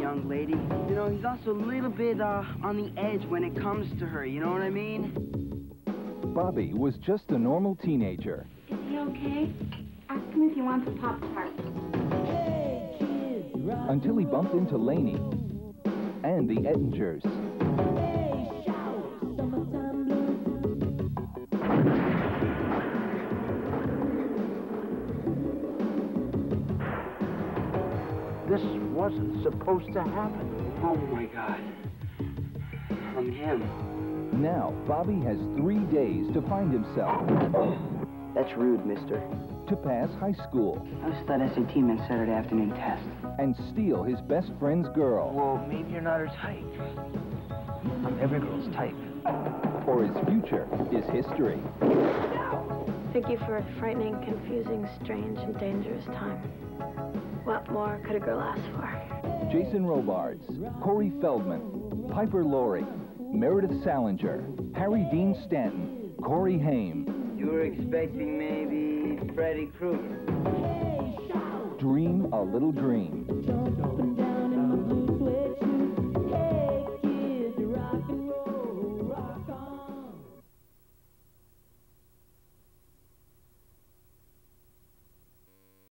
young lady. You know, he's also a little bit on the edge when it comes to her, you know what I mean? Bobby was just a normal teenager. Is he okay? Ask him if he wants a Pop-Tart. Until he bumped into Lainey and the Ettingers. This wasn't supposed to happen. Oh my God. From him. Now, Bobby has 3 days to find himself. That's rude, mister. To pass high school. How's that SAT men's Saturday afternoon test? And steal his best friend's girl. Well, maybe you're not her type. I'm every girl's type. For his future is history. Thank you for a frightening, confusing, strange, and dangerous time. What more could a girl ask for? Jason Robards, Corey Feldman, Piper Laurie, Meredith Salinger, Harry Dean Stanton, Corey Haim. You were expecting maybe Freddy Krueger. Dream a little dream.